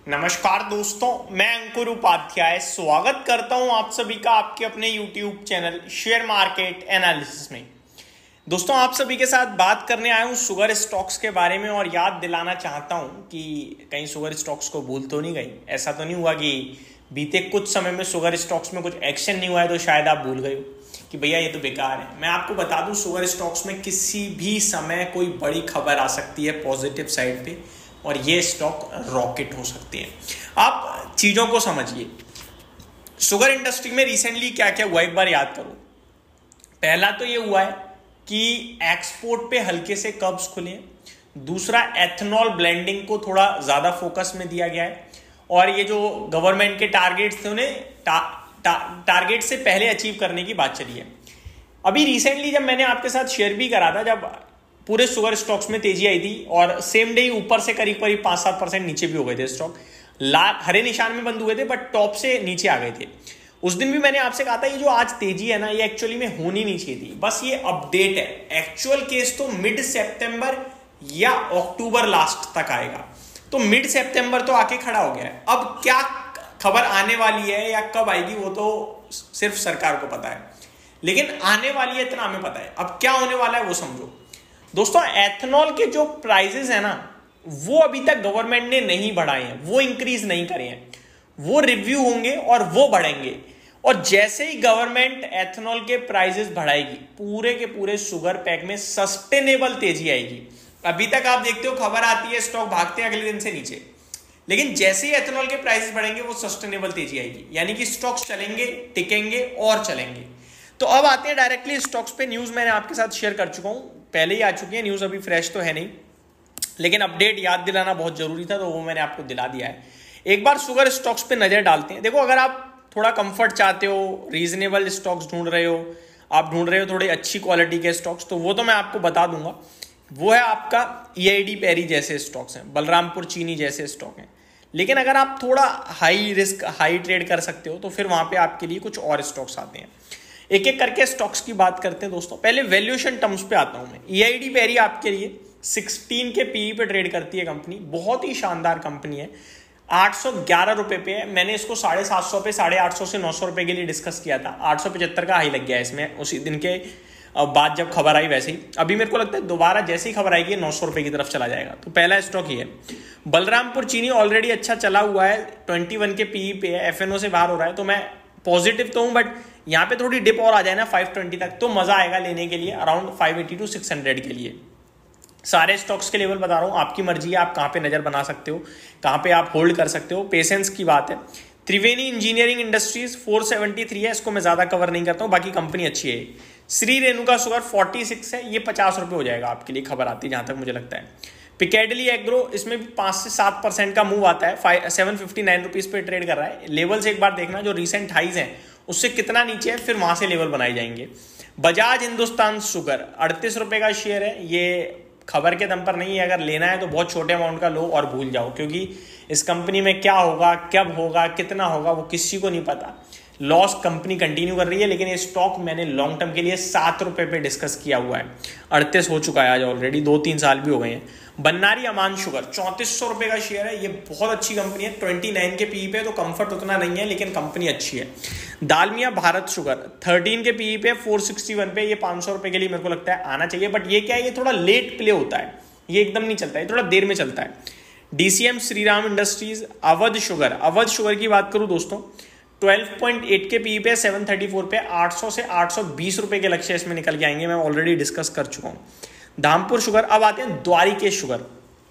नमस्कार दोस्तों, मैं अंकुर उपाध्याय स्वागत करता हूं आप सभी का आपके अपने YouTube channel share market analysis में। दोस्तों, आप सभी के साथ बात करने आया हूं शुगर स्टॉक्स के बारे में और याद दिलाना चाहता हूं कि कहीं शुगर स्टॉक्स को भूल तो नहीं गई। ऐसा तो नहीं हुआ कि बीते कुछ समय में शुगर स्टॉक्स में कुछ एक्शन नहीं हुआ है तो शायद आप भूल गए हो कि भैया ये तो बेकार है। मैं आपको बता दूं, शुगर स्टॉक्स में किसी भी समय कोई बड़ी खबर आ सकती है पॉजिटिव साइड पे और ये स्टॉक रॉकेट हो सकते हैं। आप चीजों को समझिए। शुगर इंडस्ट्री में रिसेंटली क्या क्या हुआ एक बार याद करो। पहला तो ये हुआ है कि एक्सपोर्ट पे हल्के से कर्ब्स खुले हैं। दूसरा, एथेनॉल ब्लेंडिंग को थोड़ा ज्यादा फोकस में दिया गया है और ये जो गवर्नमेंट के टारगेट्स थे उन्हें टारगेट से पहले अचीव करने की बात चली है। अभी रिसेंटली जब मैंने आपके साथ शेयर भी करा था, जब पूरे शुगर स्टॉक्स में तेजी आई थी और सेम डे ऊपर से करीब 5-7% नीचे भी हो गए थे स्टॉक। हरे निशान में बंद हुए थे बट टॉप से नीचे आ गए थे। उस दिन भी मैंने आपसे कहा था ये जो आज तेजी है ना, ये एक्चुअली में होनी नहीं चाहिए थी, बस ये अपडेट है। एक्चुअल केस तो मिड सितंबर या अक्टूबर लास्ट तक आएगा। तो मिड सितंबर तो आके खड़ा हो गया है। अब क्या खबर आने वाली है या कब आएगी वो तो सिर्फ सरकार को पता है, लेकिन आने वाली है इतना हमें पता है। अब क्या होने वाला है वो समझो दोस्तों। एथेनॉल के जो प्राइसेस है ना, वो अभी तक गवर्नमेंट ने नहीं बढ़ाए हैं, वो इंक्रीज नहीं करे हैं। वो रिव्यू होंगे और वो बढ़ेंगे। और जैसे ही गवर्नमेंट एथेनॉल के प्राइसेस बढ़ाएगी, पूरे के पूरे शुगर पैक में सस्टेनेबल तेजी आएगी। अभी तक आप देखते हो खबर आती है, स्टॉक भागते हैं अगले दिन से नीचे, लेकिन जैसे ही एथेनॉल के प्राइसेस बढ़ेंगे वो सस्टेनेबल तेजी आएगी, यानी कि स्टॉक्स चलेंगे, टिकेंगे और चलेंगे। तो अब आते हैं डायरेक्टली स्टॉक्स पे। न्यूज मैंने आपके साथ शेयर कर चुका हूं, पहले ही आ चुकी है न्यूज, अभी फ्रेश तो है नहीं, लेकिन अपडेट याद दिलाना बहुत जरूरी था तो वो मैंने आपको दिला दिया है। एक बार शुगर स्टॉक्स पे नजर डालते हैं। देखो, अगर आप थोड़ा कंफर्ट चाहते हो, रीजनेबल स्टॉक्स ढूंढ रहे हो, आप ढूंढ रहे हो थोड़ी अच्छी क्वालिटी के स्टॉक्स, तो वो तो मैं आपको बता दूंगा। वो है आपका EID पैरी जैसे स्टॉक्स हैं, बलरामपुर चीनी जैसे स्टॉक हैं। लेकिन अगर आप थोड़ा हाई रिस्क हाई ट्रेड कर सकते हो तो फिर वहां पे आपके लिए कुछ और स्टॉक्स आते हैं। एक एक करके स्टॉक्स की बात करते हैं दोस्तों। पहले वैल्यूएशन टर्म्स पे आता हूं मैं। EID पैरी आपके लिए 16 के PE पे ट्रेड करती है कंपनी, बहुत ही शानदार कंपनी है। 811 रुपए पे है। मैंने इसको 750 पे 850 से 900 रुपए के लिए डिस्कस किया था। 875 का हाई लग गया इसमें उसी दिन के बाद जब खबर आई। वैसे ही अभी मेरे को लगता है दोबारा जैसे ही खबर आएगी 900 रुपए की तरफ चला जाएगा। तो पहला स्टॉक ही है। बलरामपुर चीनी ऑलरेडी अच्छा चला हुआ है, 21 के PE पे है, FNO से बाहर हो रहा है, तो मैं पॉजिटिव तो हूं, बट यहाँ पे थोड़ी डिप और आ जाए ना 520 तक तो मजा आएगा लेने के लिए, अराउंड 580 to 600 के लिए। सारे स्टॉक्स के लेवल बता रहा हूं, आपकी मर्जी है आप कहां पे नजर बना सकते हो, कहां पे आप होल्ड कर सकते हो, पेशेंस की बात है। त्रिवेणी इंजीनियरिंग इंडस्ट्रीज 473 है, इसको मैं ज्यादा कवर नहीं करता हूं, बाकी कंपनी अच्छी है। श्री रेणुका शुगर 46 है, ये 50 रुपए हो जाएगा आपके लिए, खबर आती है जहां तक मुझे लगता है। पिकेडली एग्रो, इसमें भी 5 से 7% का मूव आता है, 759 रुपीज पे ट्रेड कर रहा है। लेवल्स एक बार देखना, जो रिसेंट हाइज हैं उससे कितना नीचे है, फिर वहां से लेवल बनाए जाएंगे। बजाज हिंदुस्तान शुगर 38 रुपए का शेयर है, ये खबर के दम पर नहीं है, अगर लेना है तो बहुत छोटे अमाउंट का लो और भूल जाओ, क्योंकि इस कंपनी में क्या होगा, कब होगा, कितना होगा वो किसी को नहीं पता। लॉस कंपनी कंटिन्यू कर रही है, लेकिन ये स्टॉक मैंने लॉन्ग टर्म के लिए 7 रुपए पे डिस्कस किया हुआ है। 38 हो चुका है आज ऑलरेडी, 2-3 साल भी हो गए हैं। बन्नारी अमान शुगर 3400 रुपए का शेयर है, ये बहुत अच्छी कंपनी है, 29 के PE पे, तो कंफर्ट उतना नहीं है लेकिन कंपनी अच्छी है। दालमिया भारत शुगर 13 के PE पे 461 पे, ये 500 रुपए के लिए मेरे को लगता है आना चाहिए, बट ये क्या है, ये थोड़ा लेट प्ले होता है, ये एकदम नहीं चलता है, थोड़ा देर में चलता है। DCM Shriram industries, Awadh sugar की बात करूं दोस्तों, 12.8 के PE पे 734 पे, 800 से 820 रुपए के लक्ष्य इसमें निकल के आएंगे, मैं ऑलरेडी डिस्कस कर चुका हूं। धामपुर शुगर, अब आते हैं द्वारिकेश शुगर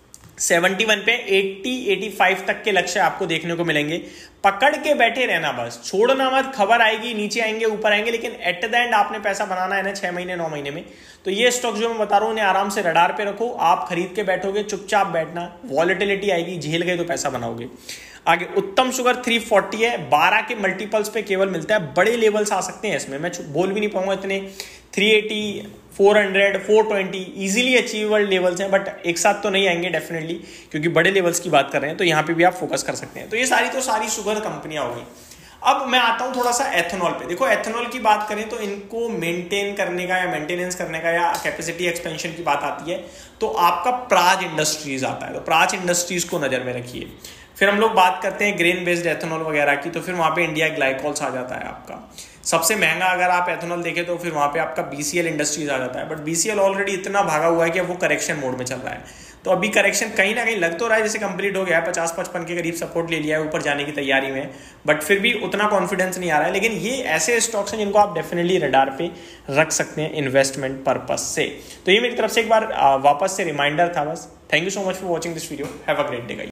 71 पे, 80-85 तक के लक्ष्य आपको देखने को मिलेंगे। पकड़ के बैठे रहना, बस छोड़ना मत, खबर आएगी नीचे आएंगे ऊपर आएंगे, लेकिन एट द एंड आपने पैसा बनाना है ना 6 महीने 9 महीने में। तो ये स्टॉक जो मैं बता रहा हूं उन्हें आराम से रडार पे रखो। आप खरीद के बैठोगे, चुपचाप बैठना, वॉलेटिलिटी आएगी, झेल गए तो पैसा बनाओगे। आगे उत्तम शुगर 340 है, 12 के मल्टीपल्स पे केवल मिलता है, बड़े लेवल्स आ सकते हैं इसमें, मैं बोल भी नहीं पाऊंगा इतने। 380, 400, 420 इजीली अचीवेबल लेवल्स हैं, बट एक साथ तो नहीं आएंगे डेफिनेटली, क्योंकि बड़े लेवल्स की बात कर रहे हैं, तो यहाँ पे भी आप फोकस कर सकते हैं। तो ये सारी शुगर कंपनियां होगी। अब मैं आता हूं थोड़ा सा एथेनॉल पे। देखो, एथेनॉल की बात करें तो इनको मेंटेन करने का या मेंटेनेंस करने का या कैपेसिटी एक्सपेंशन की बात आती है तो आपका प्राज इंडस्ट्रीज आता है। तो प्राज इंडस्ट्रीज को नजर में रखिए। फिर हम लोग बात करते हैं ग्रेन बेस्ड एथेनॉल वगैरह की, तो फिर वहाँ पे इंडिया ग्लाइकोल्स आ जाता है आपका। सबसे महंगा अगर आप एथेनॉल देखें तो फिर वहाँ पे आपका BCL इंडस्ट्रीज आ जाता है, बट BCL ऑलरेडी इतना भागा हुआ है कि वो करेक्शन मोड में चल रहा है। तो अभी करेक्शन कहीं ना कहीं लग तो रहा है जैसे कंप्लीट हो गया है, 50-55 के करीब सपोर्ट ले लिया है ऊपर जाने की तैयारी में, बट फिर भी उतना कॉन्फिडेंस नहीं आ रहा है। लेकिन ये ऐसे स्टॉक्स हैं जिनको आप डेफिनेटली रडार पे रख सकते हैं इन्वेस्टमेंट पर्पज से। तो ये मेरी तरफ से एक बार वापस से रिमाइंडर था बस। Thank you so much for watching this video. Have a great day guys.